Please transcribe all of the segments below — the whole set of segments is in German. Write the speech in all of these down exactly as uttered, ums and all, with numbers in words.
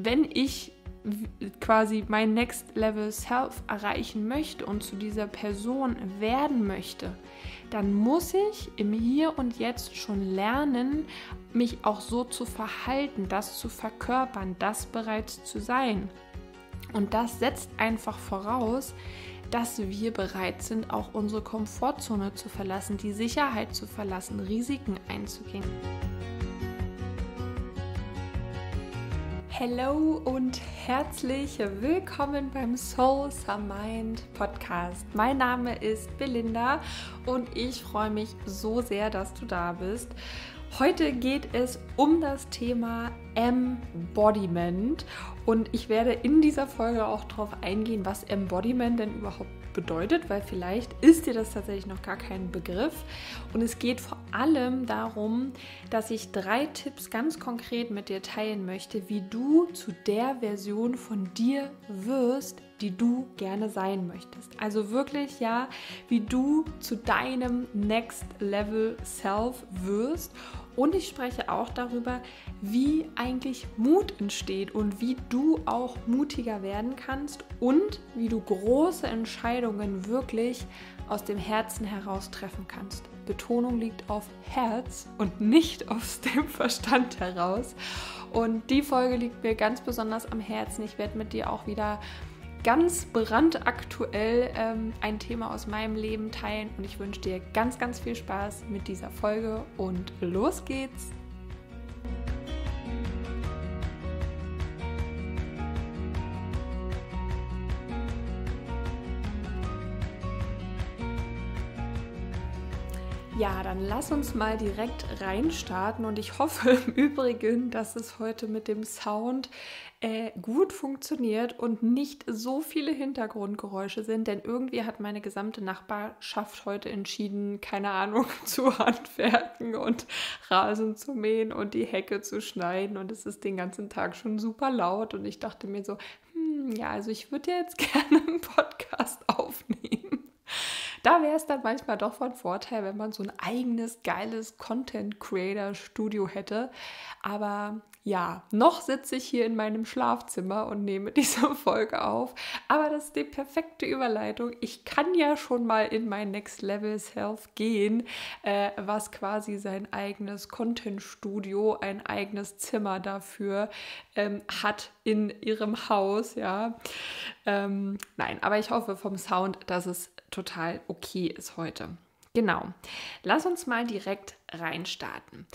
wenn ich quasi mein Next Level Self erreichen möchte und zu dieser Person werden möchte, dann muss ich im Hier und Jetzt schon lernen, mich auch so zu verhalten, das zu verkörpern, das bereits zu sein. Und das setzt einfach voraus, dass wir bereit sind, auch unsere Komfortzone zu verlassen, die Sicherheit zu verlassen, Risiken einzugehen. Hallo und herzlich willkommen beim Soul Some Mind Podcast. Mein Name ist Belinda und ich freue mich so sehr, dass du da bist. Heute geht es um das Thema Embodiment und ich werde in dieser Folge auch darauf eingehen, was Embodiment denn überhaupt bedeutet, weil vielleicht ist dir das tatsächlich noch gar kein Begriff. Und es geht vor allem darum, dass ich drei Tipps ganz konkret mit dir teilen möchte, wie du zu der Version von dir wirst, die du gerne sein möchtest. Also wirklich, ja, wie du zu deinem Next Level Self wirst. Und ich spreche auch darüber, wie eigentlich Mut entsteht und wie du auch mutiger werden kannst und wie du große Entscheidungen wirklich aus dem Herzen heraus treffen kannst. Betonung liegt auf Herz und nicht aus dem Verstand heraus. Und die Folge liegt mir ganz besonders am Herzen. Ich werde mit dir auch wieder ganz brandaktuell ähm, ein Thema aus meinem Leben teilen und ich wünsche dir ganz, ganz viel Spaß mit dieser Folge und los geht's! Ja, dann lass uns mal direkt reinstarten und ich hoffe im Übrigen, dass es heute mit dem Sound äh, gut funktioniert und nicht so viele Hintergrundgeräusche sind, denn irgendwie hat meine gesamte Nachbarschaft heute entschieden, keine Ahnung, zu handwerken und Rasen zu mähen und die Hecke zu schneiden und es ist den ganzen Tag schon super laut und ich dachte mir so, hm, ja, also ich würde jetzt gerne einen Podcast aufnehmen. Da wäre es dann manchmal doch von Vorteil, wenn man so ein eigenes, geiles Content-Creator-Studio hätte. Aber ja, noch sitze ich hier in meinem Schlafzimmer und nehme diese Folge auf. Aber das ist die perfekte Überleitung. Ich kann ja schon mal in mein Next Level Self gehen, äh, was quasi sein eigenes Content-Studio, ein eigenes Zimmer dafür ähm, hat in ihrem Haus. Ja, ähm, nein, aber ich hoffe vom Sound, dass es total okay ist heute. Genau. Lass uns mal direkt reinstarten.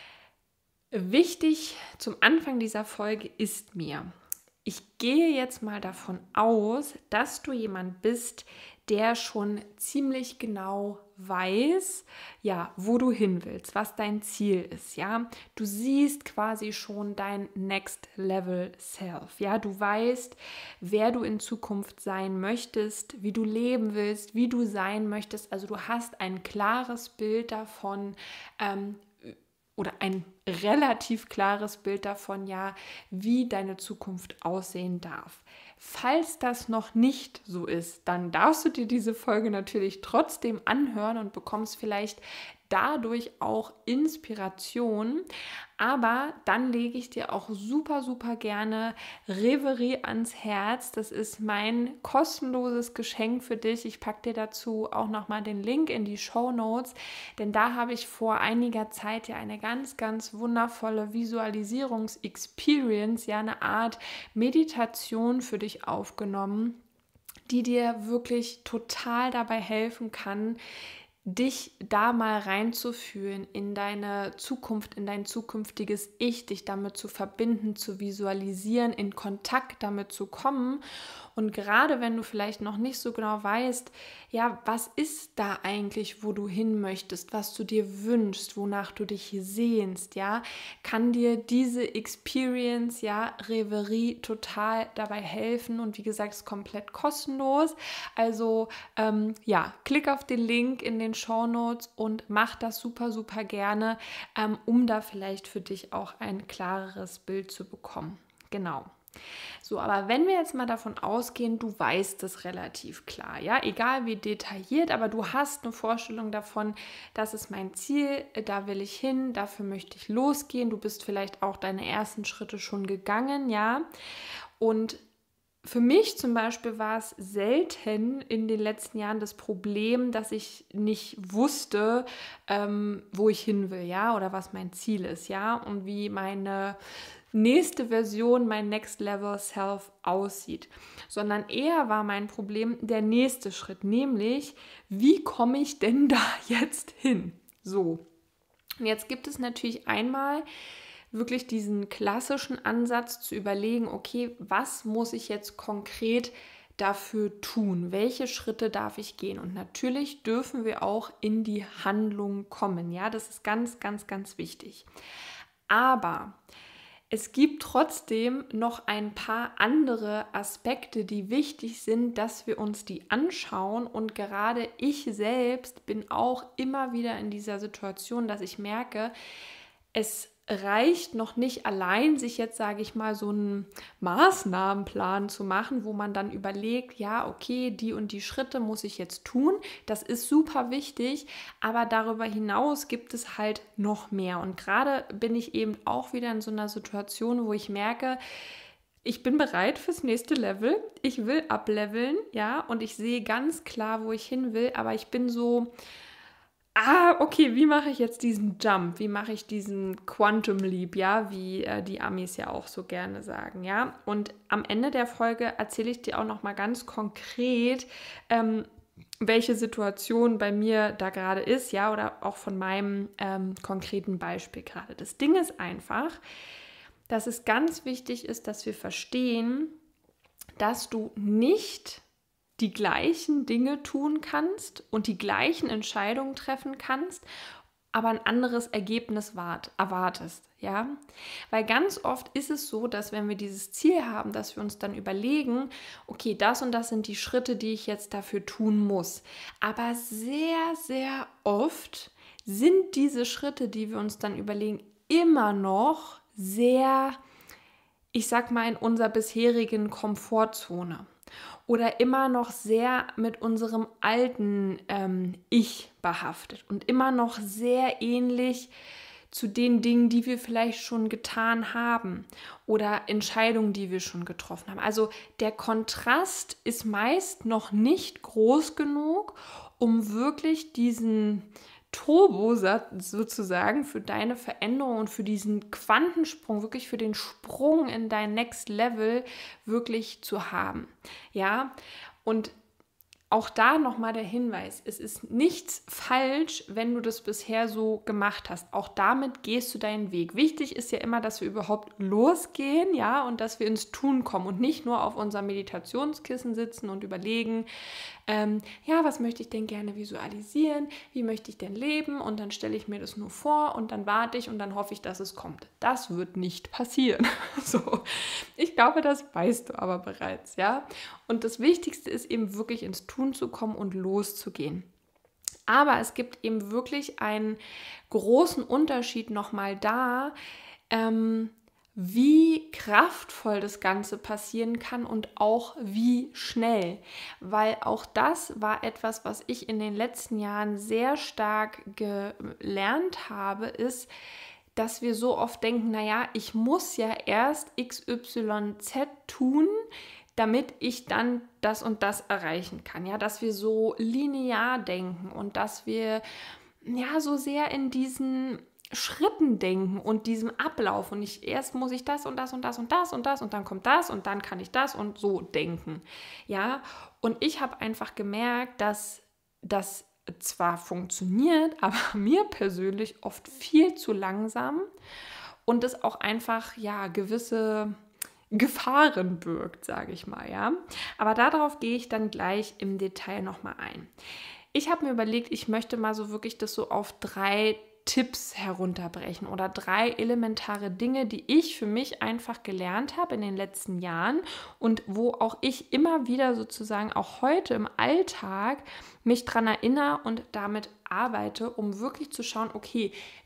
Wichtig zum Anfang dieser Folge ist mir, ich gehe jetzt mal davon aus, dass du jemand bist, der schon ziemlich genau weiß, ja, wo du hin willst, was dein Ziel ist, ja. Du siehst quasi schon dein Next Level Self, ja. Du weißt, wer du in Zukunft sein möchtest, wie du leben willst, wie du sein möchtest. Also du hast ein klares Bild davon, ähm, oder ein relativ klares Bild davon, ja, wie deine Zukunft aussehen darf. Falls das noch nicht so ist, dann darfst du dir diese Folge natürlich trotzdem anhören und bekommst vielleicht dadurch auch Inspiration. Aber dann lege ich dir auch super, super gerne Reverie ans Herz. Das ist mein kostenloses Geschenk für dich. Ich packe dir dazu auch nochmal den Link in die Shownotes, denn da habe ich vor einiger Zeit ja eine ganz, ganz wundervolle Visualisierungs-Experience, ja eine Art Meditation für dich aufgenommen, die dir wirklich total dabei helfen kann, dich da mal reinzufühlen in deine Zukunft, in dein zukünftiges Ich, dich damit zu verbinden, zu visualisieren, in Kontakt damit zu kommen. Und gerade wenn du vielleicht noch nicht so genau weißt, ja, was ist da eigentlich, wo du hin möchtest, was du dir wünschst, wonach du dich sehnst, ja, kann dir diese Experience, ja, Reverie total dabei helfen. Und wie gesagt, ist komplett kostenlos. Also, ähm, ja, klick auf den Link in den Shownotes und mach das super, super gerne, ähm, um da vielleicht für dich auch ein klareres Bild zu bekommen. Genau. So, aber wenn wir jetzt mal davon ausgehen, du weißt es relativ klar, ja, egal wie detailliert, aber du hast eine Vorstellung davon, das ist mein Ziel, da will ich hin, dafür möchte ich losgehen, du bist vielleicht auch deine ersten Schritte schon gegangen, ja, und für mich zum Beispiel war es selten in den letzten Jahren das Problem, dass ich nicht wusste, ähm, wo ich hin will, ja, oder was mein Ziel ist, ja, und wie meine nächste Version, mein Next Level Self aussieht, sondern eher war mein Problem der nächste Schritt, nämlich, wie komme ich denn da jetzt hin? So, und jetzt gibt es natürlich einmal wirklich diesen klassischen Ansatz zu überlegen, okay, was muss ich jetzt konkret dafür tun? Welche Schritte darf ich gehen? Und natürlich dürfen wir auch in die Handlung kommen, ja, das ist ganz, ganz, ganz wichtig. Aber es gibt trotzdem noch ein paar andere Aspekte, die wichtig sind, dass wir uns die anschauen. Und gerade ich selbst bin auch immer wieder in dieser Situation, dass ich merke, es reicht noch nicht allein, sich jetzt, sage ich mal, so einen Maßnahmenplan zu machen, wo man dann überlegt, ja, okay, die und die Schritte muss ich jetzt tun. Das ist super wichtig, aber darüber hinaus gibt es halt noch mehr. Und gerade bin ich eben auch wieder in so einer Situation, wo ich merke, ich bin bereit fürs nächste Level, ich will ableveln, ja, und ich sehe ganz klar, wo ich hin will, aber ich bin so... Ah, okay, wie mache ich jetzt diesen Jump? Wie mache ich diesen Quantum Leap, ja, wie äh, die Amis ja auch so gerne sagen, ja? Und am Ende der Folge erzähle ich dir auch noch mal ganz konkret, ähm, welche Situation bei mir da gerade ist, ja, oder auch von meinem ähm, konkreten Beispiel gerade. Das Ding ist einfach, dass es ganz wichtig ist, dass wir verstehen, dass du nicht die gleichen Dinge tun kannst und die gleichen Entscheidungen treffen kannst, aber ein anderes Ergebnis wart, erwartest, ja? Weil ganz oft ist es so, dass wenn wir dieses Ziel haben, dass wir uns dann überlegen, okay, das und das sind die Schritte, die ich jetzt dafür tun muss. Aber sehr, sehr oft sind diese Schritte, die wir uns dann überlegen, immer noch sehr, ich sag mal, in unserer bisherigen Komfortzone. Oder immer noch sehr mit unserem alten ähm, Ich behaftet und immer noch sehr ähnlich zu den Dingen, die wir vielleicht schon getan haben oder Entscheidungen, die wir schon getroffen haben. Also der Kontrast ist meist noch nicht groß genug, um wirklich diesen Turbo sozusagen für deine Veränderung und für diesen Quantensprung, wirklich für den Sprung in dein Next Level wirklich zu haben. Ja, und auch da nochmal der Hinweis, es ist nichts falsch, wenn du das bisher so gemacht hast. Auch damit gehst du deinen Weg. Wichtig ist ja immer, dass wir überhaupt losgehen, ja, und dass wir ins Tun kommen und nicht nur auf unserem Meditationskissen sitzen und überlegen, ähm, ja, was möchte ich denn gerne visualisieren, wie möchte ich denn leben, und dann stelle ich mir das nur vor und dann warte ich und dann hoffe ich, dass es kommt. Das wird nicht passieren. So, ich glaube, das weißt du aber bereits, ja. Und das Wichtigste ist eben wirklich ins Tun zu kommen und loszugehen. Aber es gibt eben wirklich einen großen Unterschied nochmal da, ähm, wie kraftvoll das Ganze passieren kann und auch wie schnell. Weil auch das war etwas, was ich in den letzten Jahren sehr stark gelernt habe, ist, dass wir so oft denken, naja, ich muss ja erst X Y Z tun, damit ich dann das und das erreichen kann. Ja, dass wir so linear denken und dass wir ja so sehr in diesen Schritten denken und diesem Ablauf. Und ich, erst muss ich das und das und das und das und das und dann kommt das und dann kann ich das und so denken. Ja, und ich habe einfach gemerkt, dass das zwar funktioniert, aber mir persönlich oft viel zu langsam und es auch einfach, ja, gewisse Gefahren birgt, sage ich mal, ja. Aber darauf gehe ich dann gleich im Detail nochmal ein. Ich habe mir überlegt, ich möchte mal so wirklich das so auf drei Tipps herunterbrechen oder drei elementare Dinge, die ich für mich einfach gelernt habe in den letzten Jahren und wo auch ich immer wieder sozusagen auch heute im Alltag mich dran erinnere und damit arbeite, um wirklich zu schauen, okay,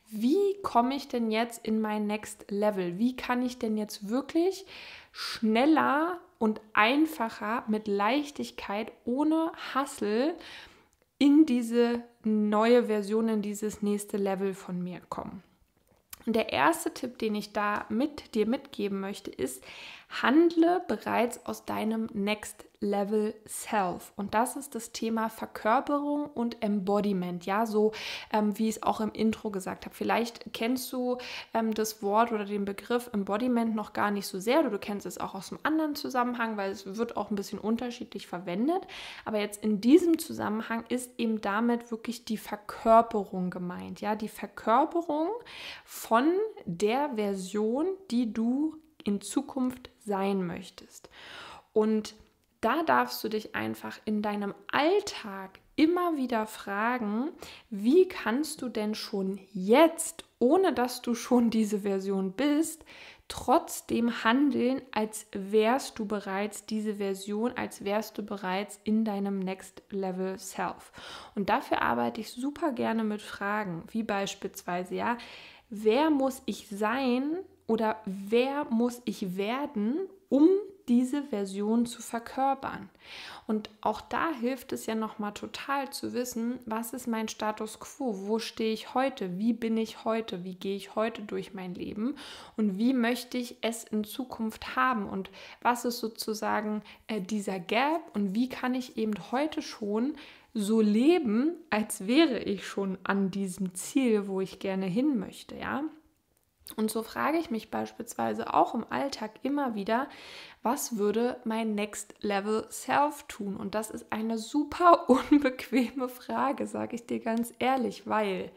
wie komme ich denn jetzt in mein Next Level? Wie kann ich denn jetzt wirklich schneller und einfacher mit Leichtigkeit, ohne Hassel in diese neue Version, in dieses nächste Level von mir kommen? Und der erste Tipp, den ich da mit dir mitgeben möchte, ist, handle bereits aus deinem Next Level Self. Und das ist das Thema Verkörperung und Embodiment. Ja, so ähm, wie ich es auch im Intro gesagt habe. Vielleicht kennst du ähm, das Wort oder den Begriff Embodiment noch gar nicht so sehr, oder du kennst es auch aus einem anderen Zusammenhang, weil es wird auch ein bisschen unterschiedlich verwendet. Aber jetzt in diesem Zusammenhang ist eben damit wirklich die Verkörperung gemeint. Ja, die Verkörperung von der Version, die du in Zukunft sein möchtest. Und da darfst du dich einfach in deinem Alltag immer wieder fragen, wie kannst du denn schon jetzt, ohne dass du schon diese Version bist, trotzdem handeln, als wärst du bereits diese Version, als wärst du bereits in deinem Next Level Self. Und dafür arbeite ich super gerne mit Fragen, wie beispielsweise, ja, wer muss ich sein oder wer muss ich werden, um diese Version zu verkörpern? Und auch da hilft es ja nochmal total zu wissen, was ist mein Status quo, wo stehe ich heute, wie bin ich heute, wie gehe ich heute durch mein Leben und wie möchte ich es in Zukunft haben und was ist sozusagen äh, dieser Gap und wie kann ich eben heute schon so leben, als wäre ich schon an diesem Ziel, wo ich gerne hin möchte, ja? Und so frage ich mich beispielsweise auch im Alltag immer wieder, was würde mein Next Level Self tun? Und das ist eine super unbequeme Frage, sage ich dir ganz ehrlich, weil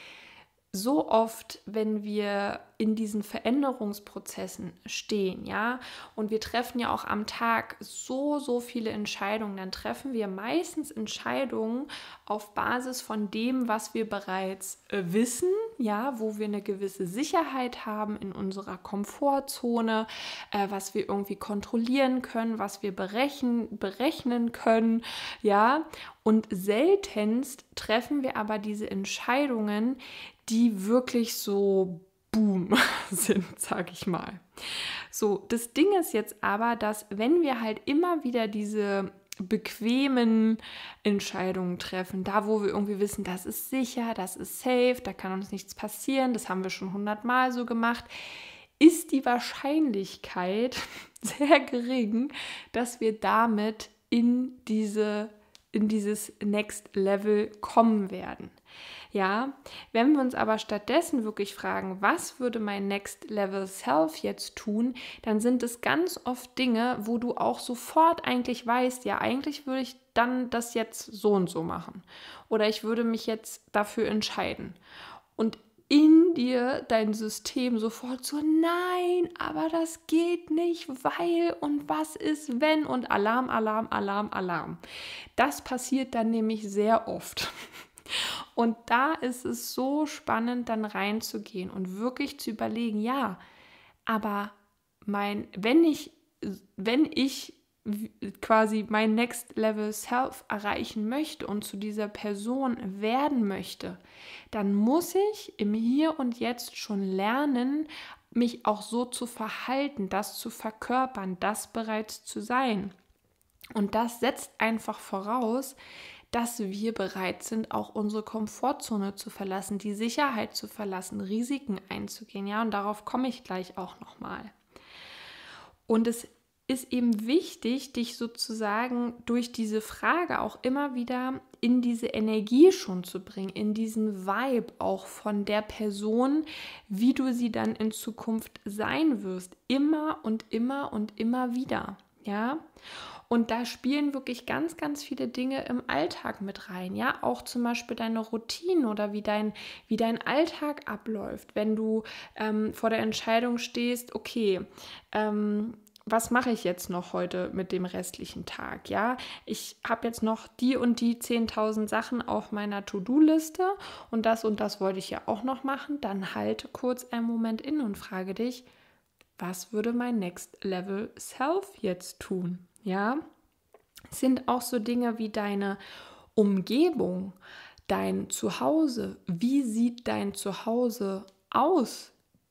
so oft, wenn wir in diesen Veränderungsprozessen stehen, ja, und wir treffen ja auch am Tag so, so viele Entscheidungen, dann treffen wir meistens Entscheidungen auf Basis von dem, was wir bereits äh, wissen, ja, wo wir eine gewisse Sicherheit haben in unserer Komfortzone, äh, was wir irgendwie kontrollieren können, was wir berechnen, berechnen können, ja, und seltenst treffen wir aber diese Entscheidungen, die wirklich so boom sind, sag ich mal. So, das Ding ist jetzt aber, dass wenn wir halt immer wieder diese bequemen Entscheidungen treffen, da wo wir irgendwie wissen, das ist sicher, das ist safe, da kann uns nichts passieren, das haben wir schon hundertmal so gemacht, ist die Wahrscheinlichkeit sehr gering, dass wir damit in diese in dieses Next Level kommen werden. Ja, wenn wir uns aber stattdessen wirklich fragen, was würde mein Next Level Self jetzt tun, dann sind es ganz oft Dinge, wo du auch sofort eigentlich weißt, ja, eigentlich würde ich dann das jetzt so und so machen. Oder ich würde mich jetzt dafür entscheiden. Und in dir dein System sofort so, nein, aber das geht nicht, weil und was ist, wenn und Alarm, Alarm, Alarm, Alarm. Das passiert dann nämlich sehr oft. Und da ist es so spannend, dann reinzugehen und wirklich zu überlegen, ja, aber mein, wenn ich, wenn ich quasi mein Next Level Self erreichen möchte und zu dieser Person werden möchte, dann muss ich im Hier und Jetzt schon lernen, mich auch so zu verhalten, das zu verkörpern, das bereits zu sein. Und das setzt einfach voraus, dass wir bereit sind, auch unsere Komfortzone zu verlassen, die Sicherheit zu verlassen, Risiken einzugehen. Ja, und darauf komme ich gleich auch nochmal. Und es ist eben wichtig, dich sozusagen durch diese Frage auch immer wieder in diese Energie schon zu bringen, in diesen Vibe auch von der Person, wie du sie dann in Zukunft sein wirst. Immer und immer und immer wieder. Ja, und da spielen wirklich ganz, ganz viele Dinge im Alltag mit rein, ja, auch zum Beispiel deine Routinen oder wie dein, wie dein Alltag abläuft, wenn du ähm, vor der Entscheidung stehst, okay, ähm, was mache ich jetzt noch heute mit dem restlichen Tag, ja, ich habe jetzt noch die und die zehntausend Sachen auf meiner To-Do-Liste und das und das wollte ich ja auch noch machen, dann halte kurz einen Moment inne und frage dich, was würde mein Next Level Self jetzt tun? Ja, sind auch so Dinge wie deine Umgebung, dein Zuhause? Wie sieht dein Zuhause aus,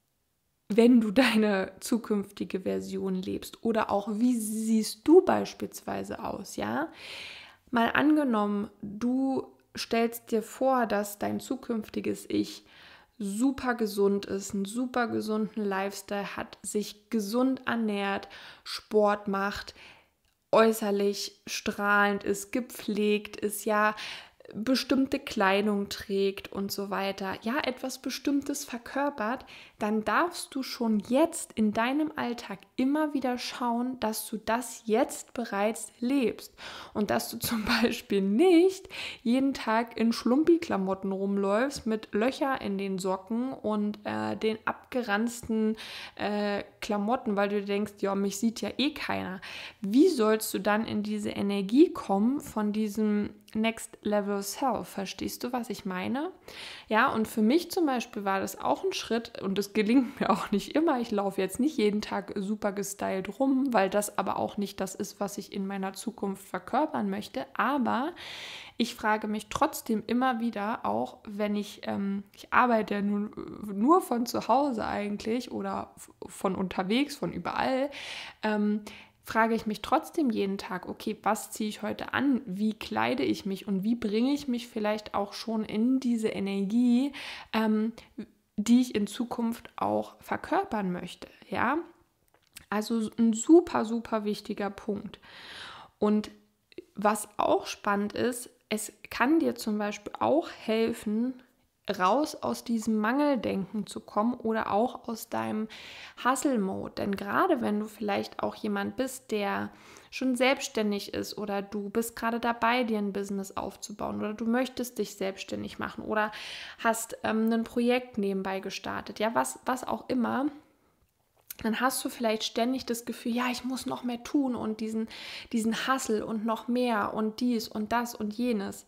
wenn du deine zukünftige Version lebst? Oder auch, wie siehst du beispielsweise aus, ja? Mal angenommen, du stellst dir vor, dass dein zukünftiges Ich super gesund ist, einen super gesunden Lifestyle hat, sich gesund ernährt, Sport macht, äußerlich strahlend ist, gepflegt ist, ja, bestimmte Kleidung trägt und so weiter, ja, etwas Bestimmtes verkörpert, dann darfst du schon jetzt in deinem Alltag immer wieder schauen, dass du das jetzt bereits lebst und dass du zum Beispiel nicht jeden Tag in Schlumpi-Klamotten rumläufst mit Löcher in den Socken und äh, den abgeranzten äh, Klamotten, weil du denkst, ja, mich sieht ja eh keiner. Wie sollst du dann in diese Energie kommen von diesem Next Level Self? Verstehst du, was ich meine? Ja, und für mich zum Beispiel war das auch ein Schritt und das gelingt mir auch nicht immer. Ich laufe jetzt nicht jeden Tag super gestylt rum, weil das aber auch nicht das ist, was ich in meiner Zukunft verkörpern möchte. Aber ich frage mich trotzdem immer wieder, auch wenn ich, ähm, ich arbeite ja nur, nur von zu Hause eigentlich oder von unterwegs, von überall, ähm, frage ich mich trotzdem jeden Tag, okay, was ziehe ich heute an? Wie kleide ich mich und wie bringe ich mich vielleicht auch schon in diese Energie, ähm, die ich in Zukunft auch verkörpern möchte, ja? Also ein super, super wichtiger Punkt. Und was auch spannend ist, es kann dir zum Beispiel auch helfen, raus aus diesem Mangeldenken zu kommen oder auch aus deinem Hustle-Mode. Denn gerade wenn du vielleicht auch jemand bist, der schon selbstständig ist oder du bist gerade dabei, dir ein Business aufzubauen oder du möchtest dich selbstständig machen oder hast ähm, ein Projekt nebenbei gestartet, ja, was, was auch immer, dann hast du vielleicht ständig das Gefühl, ja, ich muss noch mehr tun und diesen, diesen Hustle und noch mehr und dies und das und jenes.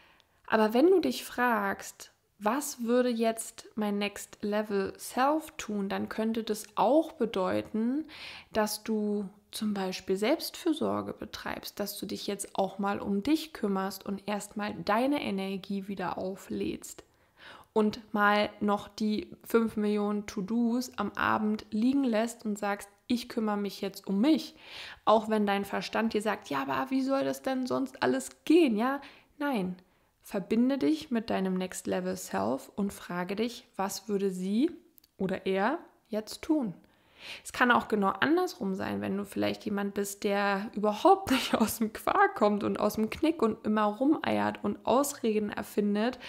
Aber wenn du dich fragst, was würde jetzt mein Next Level Self tun, dann könnte das auch bedeuten, dass du zum Beispiel Selbstfürsorge betreibst, dass du dich jetzt auch mal um dich kümmerst und erstmal deine Energie wieder auflädst und mal noch die fünf Millionen To-Dos am Abend liegen lässt und sagst, ich kümmere mich jetzt um mich. Auch wenn dein Verstand dir sagt, ja, aber wie soll das denn sonst alles gehen? Ja, nein. Verbinde dich mit deinem Next Level Self und frage dich, was würde sie oder er jetzt tun? Es kann auch genau andersrum sein, wenn du vielleicht jemand bist, der überhaupt nicht aus dem Quark kommt und aus dem Knick und immer rumeiert und Ausreden erfindet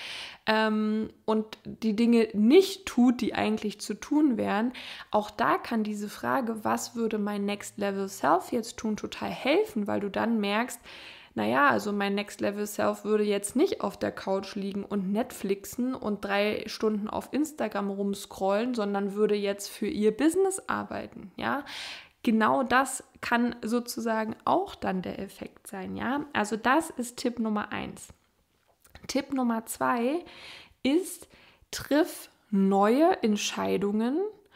ähm, und die Dinge nicht tut, die eigentlich zu tun wären. Auch da kann diese Frage, was würde mein Next Level Self jetzt tun, total helfen, weil du dann merkst, naja, also mein Next Level Self würde jetzt nicht auf der Couch liegen und Netflixen und drei Stunden auf Instagram rumscrollen, sondern würde jetzt für ihr Business arbeiten, ja. Genau das kann sozusagen auch dann der Effekt sein, ja. Also das ist Tipp Nummer eins. Tipp Nummer zwei ist, triff neue Entscheidungen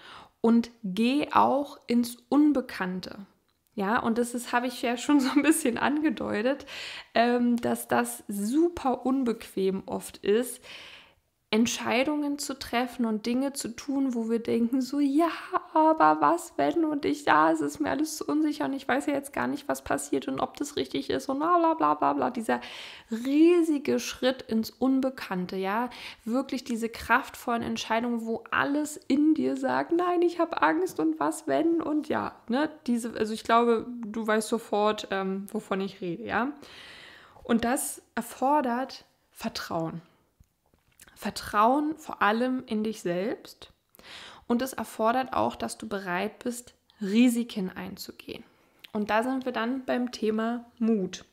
und geh auch ins Unbekannte. Ja, und das ist, habe ich ja schon so ein bisschen angedeutet, ähm, dass das super unbequem oft ist, Entscheidungen zu treffen und Dinge zu tun, wo wir denken so, ja, aber was, wenn und ich, ja, es ist mir alles zu unsicher und ich weiß ja jetzt gar nicht, was passiert und ob das richtig ist und bla bla bla bla bla. Dieser riesige Schritt ins Unbekannte, ja, wirklich diese kraftvollen Entscheidungen, wo alles in dir sagt, nein, ich habe Angst und was, wenn und ja, ne, diese, also ich glaube, du weißt sofort, ähm, wovon ich rede, ja. Und das erfordert Vertrauen. Vertrauen vor allem in dich selbst und es erfordert auch, dass du bereit bist, Risiken einzugehen. Und da sind wir dann beim Thema Mut.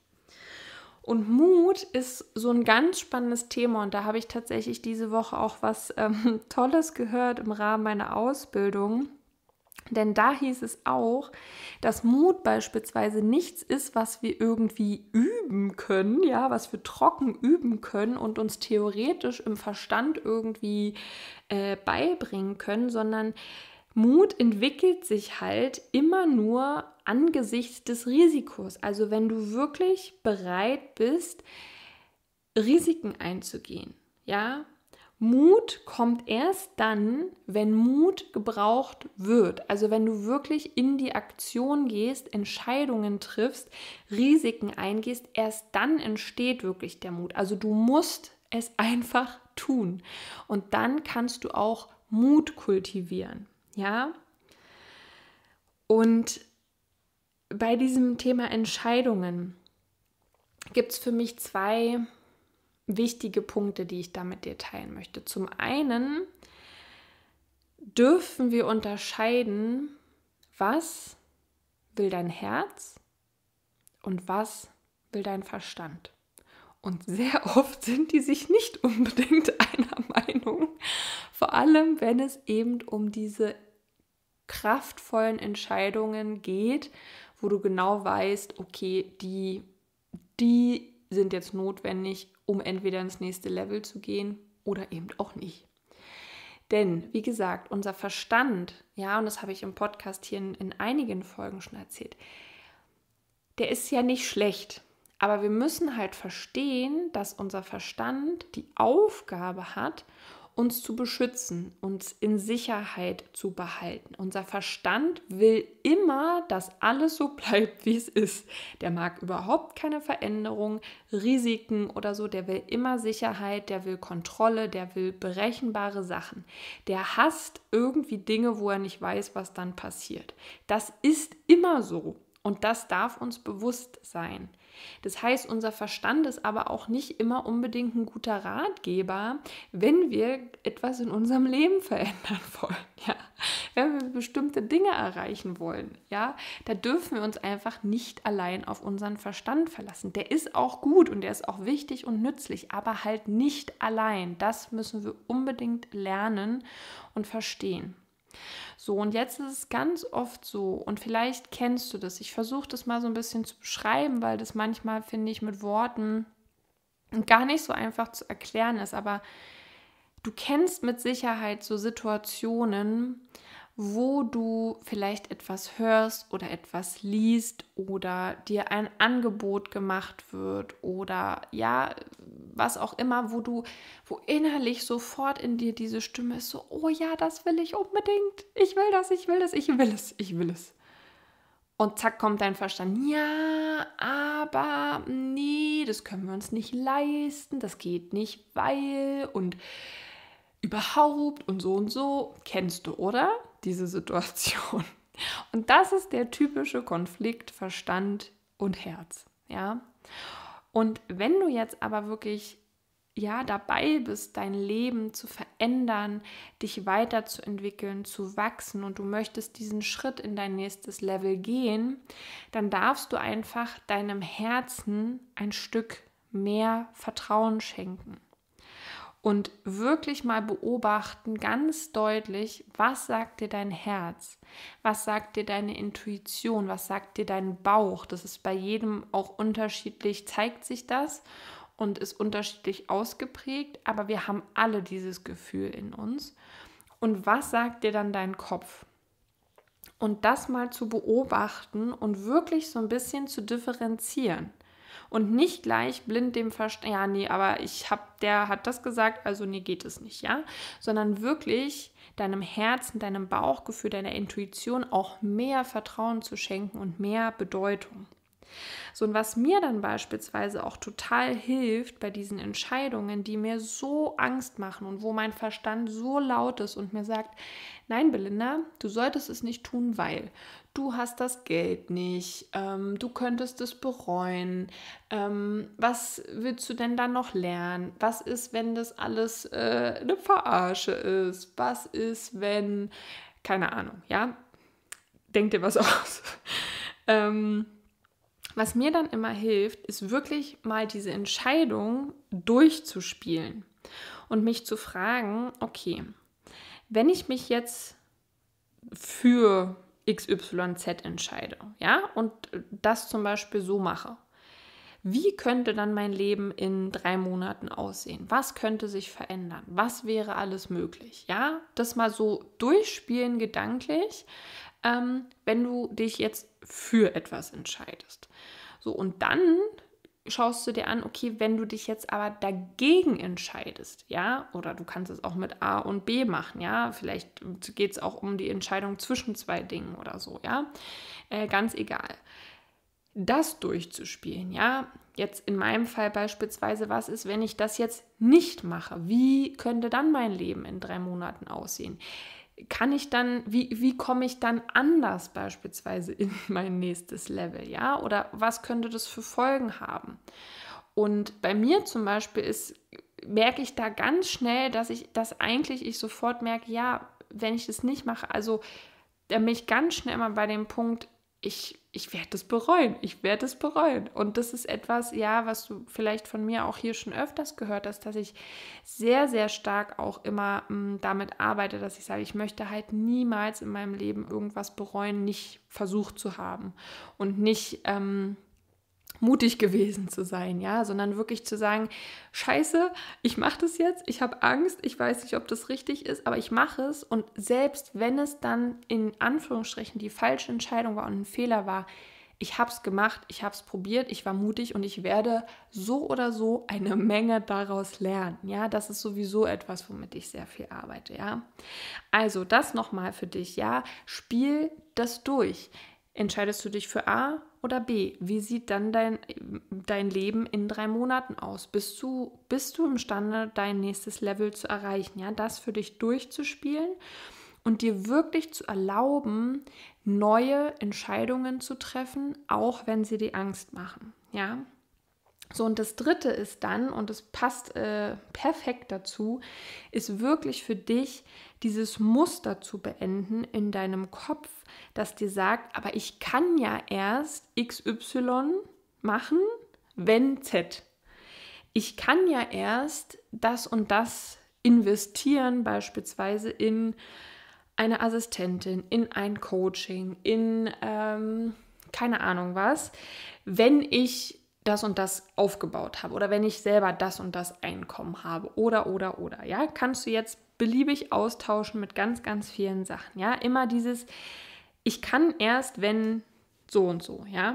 Und Mut ist so ein ganz spannendes Thema und da habe ich tatsächlich diese Woche auch was ähm, Tolles gehört im Rahmen meiner Ausbildung. Denn da hieß es auch, dass Mut beispielsweise nichts ist, was wir irgendwie üben können, ja, was wir trocken üben können und uns theoretisch im Verstand irgendwie äh, beibringen können, sondern Mut entwickelt sich halt immer nur angesichts des Risikos. Also wenn du wirklich bereit bist, Risiken einzugehen. Ja, Mut kommt erst dann, wenn Mut gebraucht wird. Also wenn du wirklich in die Aktion gehst, Entscheidungen triffst, Risiken eingehst, erst dann entsteht wirklich der Mut. Also du musst es einfach tun. Und dann kannst du auch Mut kultivieren. Ja? Und bei diesem Thema Entscheidungen gibt es für mich zwei wichtige Punkte, die ich da mit dir teilen möchte. Zum einen dürfen wir unterscheiden, was will dein Herz und was will dein Verstand. Und sehr oft sind die sich nicht unbedingt einer Meinung, vor allem wenn es eben um diese kraftvollen Entscheidungen geht, wo du genau weißt, okay, die, die sind jetzt notwendig, um entweder ins nächste Level zu gehen oder eben auch nicht. Denn, wie gesagt, unser Verstand, ja, und das habe ich im Podcast hier in, in einigen Folgen schon erzählt, der ist ja nicht schlecht. Aber wir müssen halt verstehen, dass unser Verstand die Aufgabe hat, uns zu beschützen, uns in Sicherheit zu behalten. Unser Verstand will immer, dass alles so bleibt, wie es ist. Der mag überhaupt keine Veränderung, Risiken oder so. Der will immer Sicherheit, der will Kontrolle, der will berechenbare Sachen. Der hasst irgendwie Dinge, wo er nicht weiß, was dann passiert. Das ist immer so. Und das darf uns bewusst sein. Das heißt, unser Verstand ist aber auch nicht immer unbedingt ein guter Ratgeber, wenn wir etwas in unserem Leben verändern wollen. Ja? Wenn wir bestimmte Dinge erreichen wollen, ja? Da dürfen wir uns einfach nicht allein auf unseren Verstand verlassen. Der ist auch gut und der ist auch wichtig und nützlich, aber halt nicht allein. Das müssen wir unbedingt lernen und verstehen. So, und jetzt ist es ganz oft so, und vielleicht kennst du das, ich versuche das mal so ein bisschen zu beschreiben, weil das manchmal, finde ich, mit Worten gar nicht so einfach zu erklären ist, aber du kennst mit Sicherheit so Situationen, wo du vielleicht etwas hörst oder etwas liest oder dir ein Angebot gemacht wird oder ja, was auch immer, wo du, wo innerlich sofort in dir diese Stimme ist, so, oh ja, das will ich unbedingt, ich will das, ich will das, ich will es, ich will es. Und zack, kommt dein Verstand, ja, aber nee, das können wir uns nicht leisten, das geht nicht, weil und überhaupt und so und so, kennst du, oder? Diese Situation. Und das ist der typische Konflikt Verstand und Herz, ja? Und wenn du jetzt aber wirklich ja dabei bist, dein Leben zu verändern, dich weiterzuentwickeln, zu wachsen und du möchtest diesen Schritt in dein nächstes Level gehen, dann darfst du einfach deinem Herzen ein Stück mehr Vertrauen schenken. Und wirklich mal beobachten, ganz deutlich, was sagt dir dein Herz? Was sagt dir deine Intuition? Was sagt dir dein Bauch? Das ist bei jedem auch unterschiedlich, zeigt sich das und ist unterschiedlich ausgeprägt, aber wir haben alle dieses Gefühl in uns. Und was sagt dir dann dein Kopf? Und das mal zu beobachten und wirklich so ein bisschen zu differenzieren. Und nicht gleich blind dem Verstand, ja, nee, aber ich hab, der hat das gesagt, also nee, geht es nicht, ja? Sondern wirklich deinem Herzen, deinem Bauchgefühl, deiner Intuition auch mehr Vertrauen zu schenken und mehr Bedeutung. So, und was mir dann beispielsweise auch total hilft bei diesen Entscheidungen, die mir so Angst machen und wo mein Verstand so laut ist und mir sagt, nein, Belinda, du solltest es nicht tun, weil du hast das Geld nicht, ähm, du könntest es bereuen, ähm, was willst du denn dann noch lernen? Was ist, wenn das alles äh, eine Verarsche ist? Was ist, wenn, keine Ahnung, ja? Denk dir was aus. ähm, Was mir dann immer hilft, ist wirklich mal diese Entscheidung durchzuspielen und mich zu fragen, okay, wenn ich mich jetzt für X Y Z entscheide, ja, und das zum Beispiel so mache, wie könnte dann mein Leben in drei Monaten aussehen? Was könnte sich verändern? Was wäre alles möglich? Ja, das mal so durchspielen gedanklich, ähm, wenn du dich jetzt für etwas entscheidest. So, und dann schaust du dir an, okay, wenn du dich jetzt aber dagegen entscheidest, ja, oder du kannst es auch mit A und B machen, ja, vielleicht geht es auch um die Entscheidung zwischen zwei Dingen oder so, ja, äh, ganz egal. Das durchzuspielen, ja, jetzt in meinem Fall beispielsweise, was ist, wenn ich das jetzt nicht mache? Wie könnte dann mein Leben in drei Monaten aussehen? Kann ich dann, wie, wie komme ich dann anders beispielsweise in mein nächstes Level, ja? Oder was könnte das für Folgen haben? Und bei mir zum Beispiel ist, merke ich da ganz schnell, dass ich, dass eigentlich ich sofort merke, ja, wenn ich das nicht mache, also da bin ich ganz schnell immer bei dem Punkt, ich, ich werde das bereuen, ich werde es bereuen. Und das ist etwas, ja, was du vielleicht von mir auch hier schon öfters gehört hast, dass ich sehr, sehr stark auch immer mh, damit arbeite, dass ich sage, ich möchte halt niemals in meinem Leben irgendwas bereuen, nicht versucht zu haben und nicht ähm, mutig gewesen zu sein, ja, sondern wirklich zu sagen, scheiße, ich mache das jetzt, ich habe Angst, ich weiß nicht, ob das richtig ist, aber ich mache es und selbst wenn es dann in Anführungsstrichen die falsche Entscheidung war und ein Fehler war, ich habe es gemacht, ich habe es probiert, ich war mutig und ich werde so oder so eine Menge daraus lernen, ja, das ist sowieso etwas, womit ich sehr viel arbeite, ja. Also das nochmal für dich, ja, spiel das durch. Entscheidest du dich für A oder B? Wie sieht dann dein, dein Leben in drei Monaten aus? Bist du, bist du imstande, dein nächstes Level zu erreichen? Ja, das für dich durchzuspielen und dir wirklich zu erlauben, neue Entscheidungen zu treffen, auch wenn sie dir Angst machen. Ja. So, und das Dritte ist dann, und es passt äh, perfekt dazu, ist wirklich für dich dieses Muster zu beenden in deinem Kopf, das dir sagt, aber ich kann ja erst X Y machen, wenn Z. Ich kann ja erst das und das investieren, beispielsweise in eine Assistentin, in ein Coaching, in ähm, keine Ahnung was, wenn ich das und das aufgebaut habe oder wenn ich selber das und das Einkommen habe oder, oder, oder, ja, kannst du jetzt beliebig austauschen mit ganz, ganz vielen Sachen, ja, immer dieses, ich kann erst, wenn so und so, ja.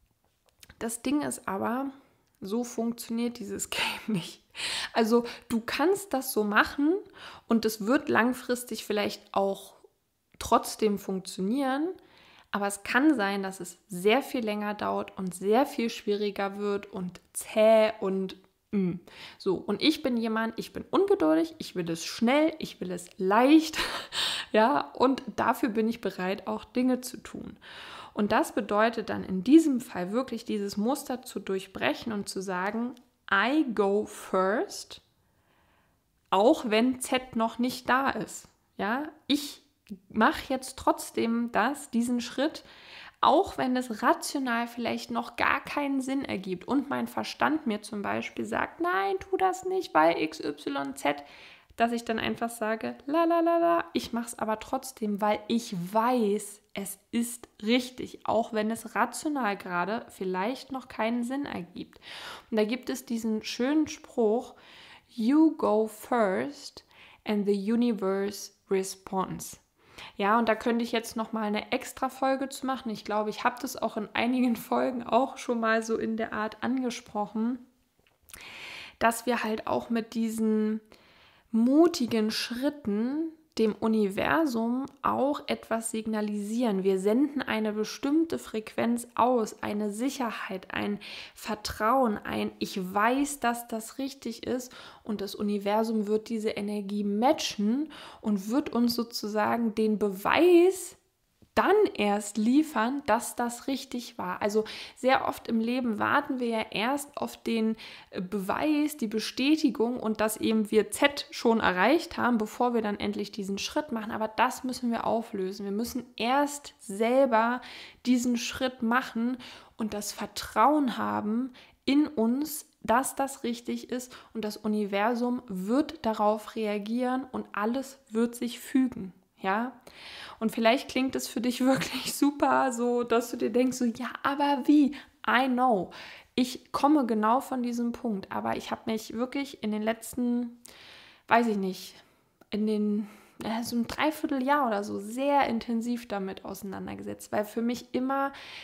Das Ding ist aber, so funktioniert dieses Game nicht. Also du kannst das so machen und es wird langfristig vielleicht auch trotzdem funktionieren, aber es kann sein, dass es sehr viel länger dauert und sehr viel schwieriger wird und zäh und mm. so. Und ich bin jemand, ich bin ungeduldig, ich will es schnell, ich will es leicht, ja, und dafür bin ich bereit, auch Dinge zu tun. Und das bedeutet dann in diesem Fall wirklich dieses Muster zu durchbrechen und zu sagen, I go first, auch wenn Z noch nicht da ist. Ja, ich mache jetzt trotzdem das, diesen Schritt, auch wenn es rational vielleicht noch gar keinen Sinn ergibt und mein Verstand mir zum Beispiel sagt, nein, tu das nicht, weil X Y Z, dass ich dann einfach sage, la la la la, ich mache es aber trotzdem, weil ich weiß, es ist richtig, auch wenn es rational gerade vielleicht noch keinen Sinn ergibt. Und da gibt es diesen schönen Spruch, you go first and the universe responds. Ja, und da könnte ich jetzt noch mal eine extra Folge zu machen. Ich glaube, ich habe das auch in einigen Folgen auch schon mal so in der Art angesprochen, dass wir halt auch mit diesen mutigen Schritten dem Universum auch etwas signalisieren. Wir senden eine bestimmte Frequenz aus, eine Sicherheit, ein Vertrauen, ein Ich weiß, dass das richtig ist und das Universum wird diese Energie matchen und wird uns sozusagen den Beweis dann erst liefern, dass das richtig war. Also sehr oft im Leben warten wir ja erst auf den Beweis, die Bestätigung und dass eben wir Z schon erreicht haben, bevor wir dann endlich diesen Schritt machen. Aber das müssen wir auflösen. Wir müssen erst selber diesen Schritt machen und das Vertrauen haben in uns, dass das richtig ist und das Universum wird darauf reagieren und alles wird sich fügen. Ja, und vielleicht klingt es für dich wirklich super, so dass du dir denkst, so ja, aber wie? I know. Ich komme genau von diesem Punkt, aber ich habe mich wirklich in den letzten, weiß ich nicht, in den äh, so ein Dreivierteljahr oder so sehr intensiv damit auseinandergesetzt, weil für mich immer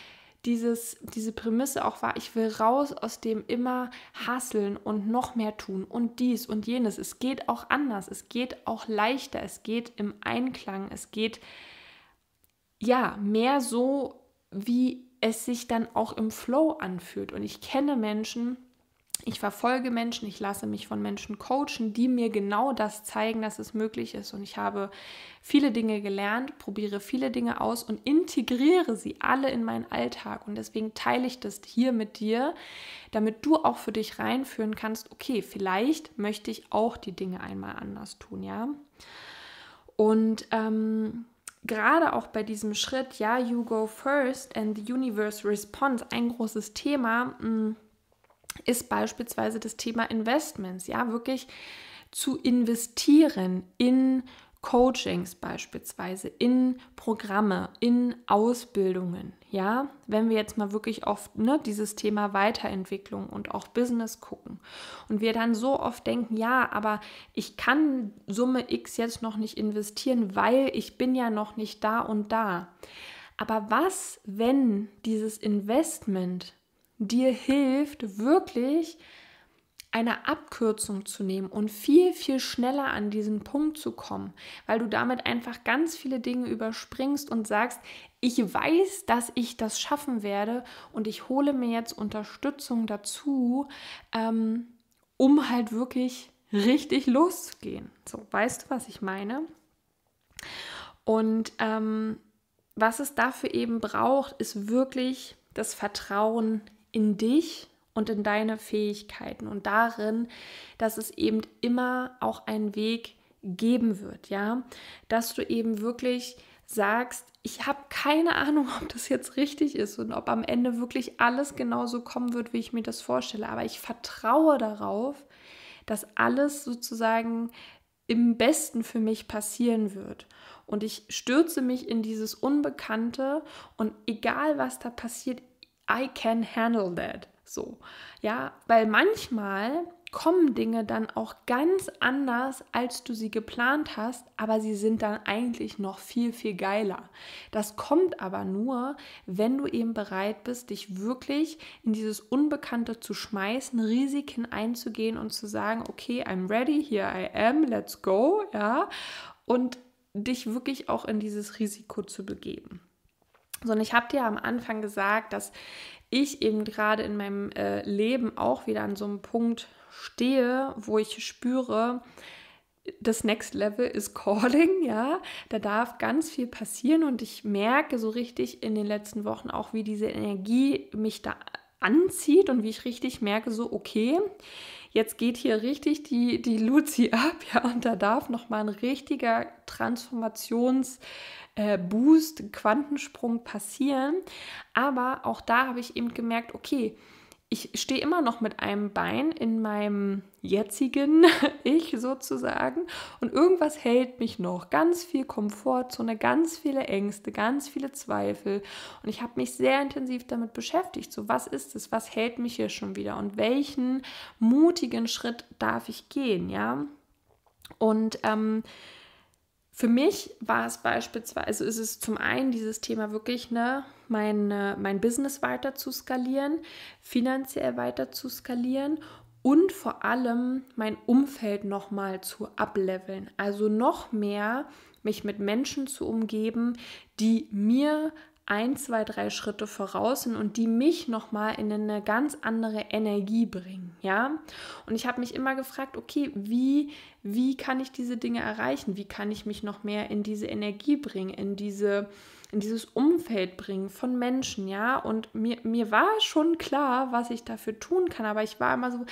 dieses, diese Prämisse auch war, ich will raus aus dem immer hasseln und noch mehr tun und dies und jenes. Es geht auch anders, es geht auch leichter, es geht im Einklang, es geht ja mehr so, wie es sich dann auch im Flow anfühlt. Und ich kenne Menschen, ich verfolge Menschen, ich lasse mich von Menschen coachen, die mir genau das zeigen, dass es möglich ist. Und ich habe viele Dinge gelernt, probiere viele Dinge aus und integriere sie alle in meinen Alltag. Und deswegen teile ich das hier mit dir, damit du auch für dich reinführen kannst, okay, vielleicht möchte ich auch die Dinge einmal anders tun, ja. Und ähm, gerade auch bei diesem Schritt, ja, you go first and the universe responds, ein großes Thema, mh, ist beispielsweise das Thema Investments, ja, wirklich zu investieren in Coachings beispielsweise, in Programme, in Ausbildungen, ja, wenn wir jetzt mal wirklich oft ne, dieses Thema Weiterentwicklung und auch Business gucken und wir dann so oft denken, ja, aber ich kann Summe X jetzt noch nicht investieren, weil ich bin ja noch nicht da und da. Aber was, wenn dieses Investment dir hilft, wirklich eine Abkürzung zu nehmen und viel, viel schneller an diesen Punkt zu kommen, weil du damit einfach ganz viele Dinge überspringst und sagst, ich weiß, dass ich das schaffen werde und ich hole mir jetzt Unterstützung dazu, ähm, um halt wirklich richtig loszugehen. So, weißt du, was ich meine? Und ähm, was es dafür eben braucht, ist wirklich das Vertrauen in dich und in deine Fähigkeiten und darin, dass es eben immer auch einen Weg geben wird, ja, dass du eben wirklich sagst, ich habe keine Ahnung, ob das jetzt richtig ist und ob am Ende wirklich alles genauso kommen wird, wie ich mir das vorstelle, aber ich vertraue darauf, dass alles sozusagen im Besten für mich passieren wird. Und ich stürze mich in dieses Unbekannte und egal was da passiert, I can handle that. So, ja, weil manchmal kommen Dinge dann auch ganz anders, als du sie geplant hast, aber sie sind dann eigentlich noch viel, viel geiler. Das kommt aber nur, wenn du eben bereit bist, dich wirklich in dieses Unbekannte zu schmeißen, Risiken einzugehen und zu sagen, okay, I'm ready, here I am, let's go, ja, und dich wirklich auch in dieses Risiko zu begeben. So, und ich habe dir am Anfang gesagt, dass ich eben gerade in meinem äh, Leben auch wieder an so einem Punkt stehe, wo ich spüre, das Next Level ist Calling, ja, da darf ganz viel passieren und ich merke so richtig in den letzten Wochen auch, wie diese Energie mich da anzieht und wie ich richtig merke, so okay, jetzt geht hier richtig die, die Luzi ab, ja, und da darf nochmal ein richtiger Transformations- Äh, Boost, Quantensprung passieren, aber auch da habe ich eben gemerkt, okay, ich stehe immer noch mit einem Bein in meinem jetzigen Ich sozusagen und irgendwas hält mich noch, ganz viel Komfortzone, ganz viele Ängste, ganz viele Zweifel und ich habe mich sehr intensiv damit beschäftigt, so was ist es, was hält mich hier schon wieder und welchen mutigen Schritt darf ich gehen, ja, und ähm, für mich war es beispielsweise, also ist es zum einen dieses Thema wirklich, ne, mein, mein Business weiter zu skalieren, finanziell weiter zu skalieren und vor allem mein Umfeld nochmal zu upleveln. Also noch mehr mich mit Menschen zu umgeben, die mir ein, zwei, drei Schritte voraus sind und die mich nochmal in eine ganz andere Energie bringen, ja. Und ich habe mich immer gefragt, okay, wie, wie kann ich diese Dinge erreichen? Wie kann ich mich noch mehr in diese Energie bringen, in diese, in dieses Umfeld bringen von Menschen, ja? Und mir, mir war schon klar, was ich dafür tun kann, aber ich war immer so,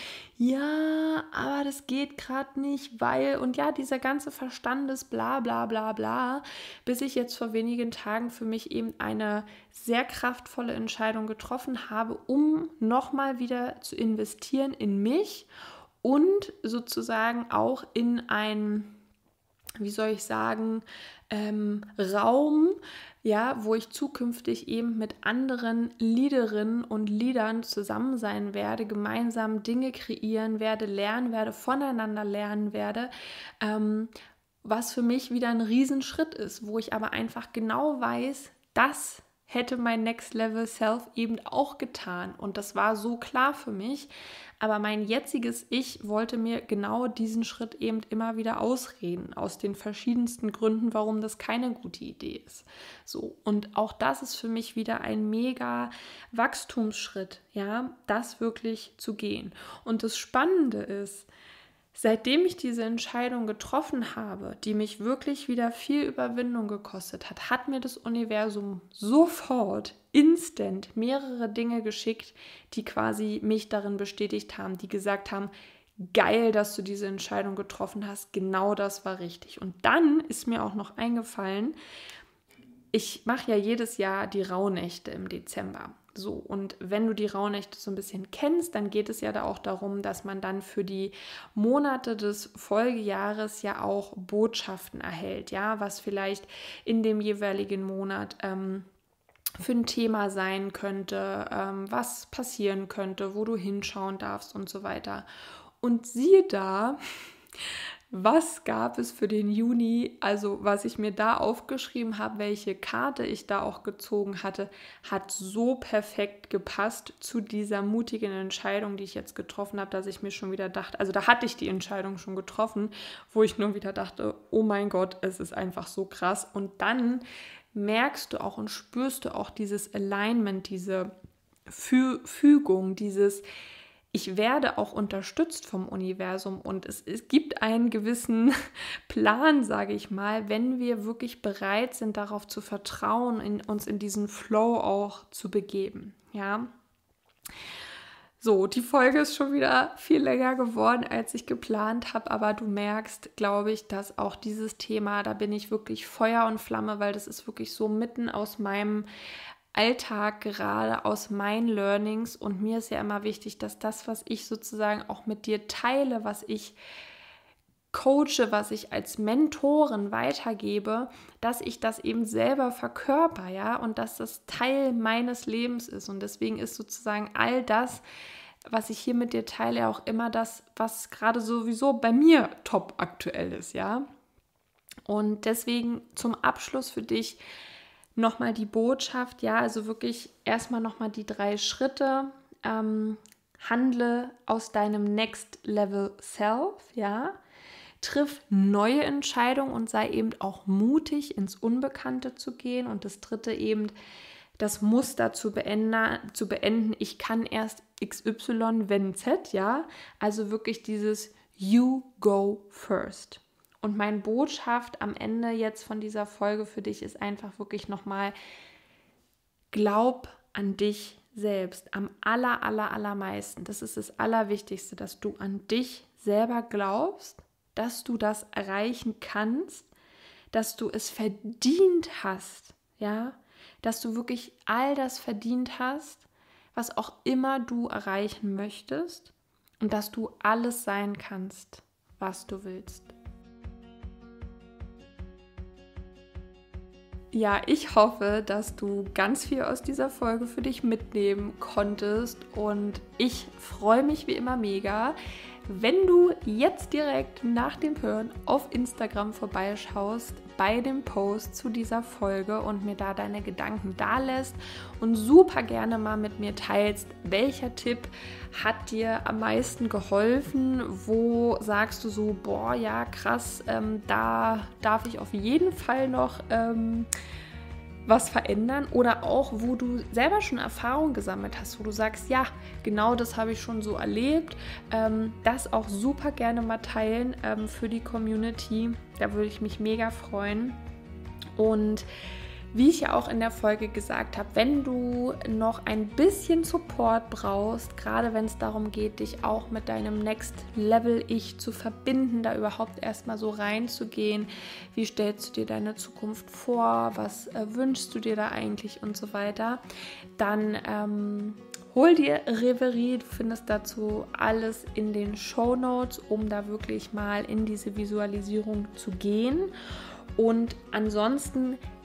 ja, aber das geht gerade nicht, weil, und ja, dieser ganze Verstandes, bla bla bla bla, bis ich jetzt vor wenigen Tagen für mich eben eine sehr kraftvolle Entscheidung getroffen habe, um nochmal wieder zu investieren in mich und sozusagen auch in ein, wie soll ich sagen, ähm, Raum, ja, wo ich zukünftig eben mit anderen Leaderinnen und Leadern zusammen sein werde, gemeinsam Dinge kreieren werde, lernen werde, voneinander lernen werde, ähm, was für mich wieder ein Riesenschritt ist, wo ich aber einfach genau weiß, das hätte mein Next Level Self eben auch getan. Und das war so klar für mich. Aber mein jetziges Ich wollte mir genau diesen Schritt eben immer wieder ausreden, aus den verschiedensten Gründen, warum das keine gute Idee ist. So, und auch das ist für mich wieder ein mega Wachstumsschritt, ja, das wirklich zu gehen. Und das Spannende ist, seitdem ich diese Entscheidung getroffen habe, die mich wirklich wieder viel Überwindung gekostet hat, hat mir das Universum sofort, instant mehrere Dinge geschickt, die quasi mich darin bestätigt haben, die gesagt haben, geil, dass du diese Entscheidung getroffen hast, genau das war richtig. Und dann ist mir auch noch eingefallen, ich mache ja jedes Jahr die Rauhnächte im Dezember. So, und wenn du die Rauhnächte so ein bisschen kennst, dann geht es ja da auch darum, dass man dann für die Monate des Folgejahres ja auch Botschaften erhält, ja, was vielleicht in dem jeweiligen Monat ähm, für ein Thema sein könnte, ähm, was passieren könnte, wo du hinschauen darfst und so weiter. Und siehe da, was gab es für den Juni, also was ich mir da aufgeschrieben habe, welche Karte ich da auch gezogen hatte, hat so perfekt gepasst zu dieser mutigen Entscheidung, die ich jetzt getroffen habe, dass ich mir schon wieder dachte, also da hatte ich die Entscheidung schon getroffen, wo ich nur wieder dachte, oh mein Gott, es ist einfach so krass. Und dann merkst du auch und spürst du auch dieses Alignment, diese Fü- Fügung, dieses ich werde auch unterstützt vom Universum und es, es gibt einen gewissen Plan, sage ich mal, wenn wir wirklich bereit sind, darauf zu vertrauen, in, uns in diesen Flow auch zu begeben. Ja. So, die Folge ist schon wieder viel länger geworden, als ich geplant habe, aber du merkst, glaube ich, dass auch dieses Thema, da bin ich wirklich Feuer und Flamme, weil das ist wirklich so mitten aus meinem Alltag, gerade aus meinen Learnings, und mir ist ja immer wichtig, dass das, was ich sozusagen auch mit dir teile, was ich coache, was ich als Mentorin weitergebe, dass ich das eben selber verkörper, ja, und dass das Teil meines Lebens ist. Und deswegen ist sozusagen all das, was ich hier mit dir teile, auch immer das, was gerade sowieso bei mir top aktuell ist, ja. Und deswegen zum Abschluss für dich nochmal die Botschaft, ja, also wirklich erstmal nochmal die drei Schritte, ähm, handle aus deinem Next Level Self, ja, triff neue Entscheidungen und sei eben auch mutig, ins Unbekannte zu gehen. Und das dritte eben, das Muster zu beenden, zu beenden, ich kann erst X Y, wenn Z, ja, also wirklich dieses You go first. Und meine Botschaft am Ende jetzt von dieser Folge für dich ist einfach wirklich nochmal, glaub an dich selbst, am aller, aller, allermeisten. Das ist das Allerwichtigste, dass du an dich selber glaubst, dass du das erreichen kannst, dass du es verdient hast, ja, dass du wirklich all das verdient hast, was auch immer du erreichen möchtest und dass du alles sein kannst, was du willst. Ja, ich hoffe, dass du ganz viel aus dieser Folge für dich mitnehmen konntest und ich freue mich wie immer mega, wenn du jetzt direkt nach dem Hören auf Instagram vorbeischaust bei dem Post zu dieser Folge und mir da deine Gedanken dalässt und super gerne mal mit mir teilst, welcher Tipp hat dir am meisten geholfen, wo sagst du so, boah, ja krass, ähm, da darf ich auf jeden Fall noch ähm, was verändern, oder auch, wo du selber schon Erfahrung gesammelt hast, wo du sagst, ja, genau das habe ich schon so erlebt, ähm, das auch super gerne mal teilen ähm, für die Community, da würde ich mich mega freuen. Und wie ich ja auch in der Folge gesagt habe, wenn du noch ein bisschen Support brauchst, gerade wenn es darum geht, dich auch mit deinem Next Level Ich zu verbinden, da überhaupt erstmal so reinzugehen, wie stellst du dir deine Zukunft vor, was äh, wünschst du dir da eigentlich und so weiter, dann ähm, hol dir Reverie, du findest dazu alles in den Shownotes, um da wirklich mal in diese Visualisierung zu gehen. Und ansonsten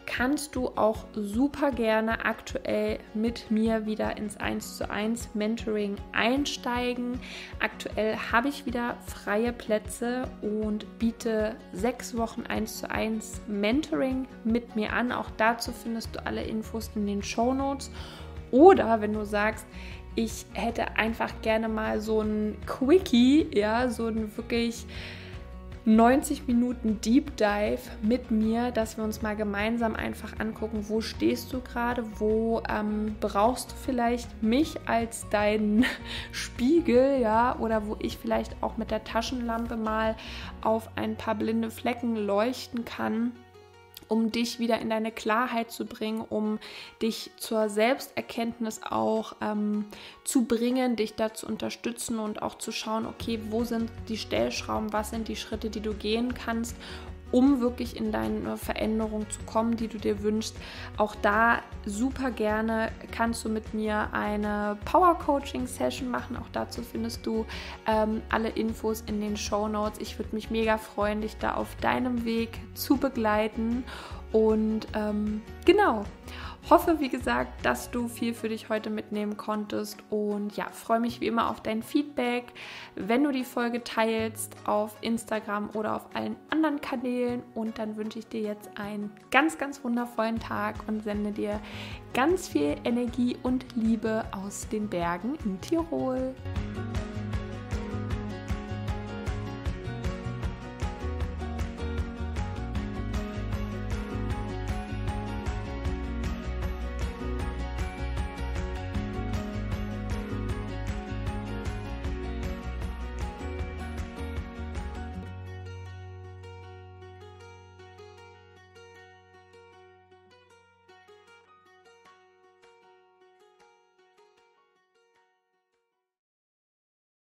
kannst du auch super gerne aktuell mit mir wieder ins eins zu eins Mentoring einsteigen. Aktuell habe ich wieder freie Plätze und biete sechs Wochen eins zu eins Mentoring mit mir an. Auch dazu findest du alle Infos in den Shownotes. Oder wenn du sagst, ich hätte einfach gerne mal so ein Quickie, ja, so ein wirklich neunzig Minuten Deep Dive mit mir, dass wir uns mal gemeinsam einfach angucken, wo stehst du gerade, wo ähm, brauchst du vielleicht mich als deinen Spiegel, ja, oder wo ich vielleicht auch mit der Taschenlampe mal auf ein paar blinde Flecken leuchten kann, um dich wieder in deine Klarheit zu bringen, um dich zur Selbsterkenntnis auch ähm, zu bringen, dich da zu unterstützen und auch zu schauen, okay, wo sind die Stellschrauben, was sind die Schritte, die du gehen kannst, um wirklich in deine Veränderung zu kommen, die du dir wünschst. Auch da super gerne kannst du mit mir eine Power-Coaching-Session machen. Auch dazu findest du ähm, alle Infos in den Shownotes. Ich würde mich mega freuen, dich da auf deinem Weg zu begleiten. Und ähm, genau, hoffe, wie gesagt, dass du viel für dich heute mitnehmen konntest und ja, freue mich wie immer auf dein Feedback, wenn du die Folge teilst auf Instagram oder auf allen anderen Kanälen, und dann wünsche ich dir jetzt einen ganz, ganz wundervollen Tag und sende dir ganz viel Energie und Liebe aus den Bergen in Tirol.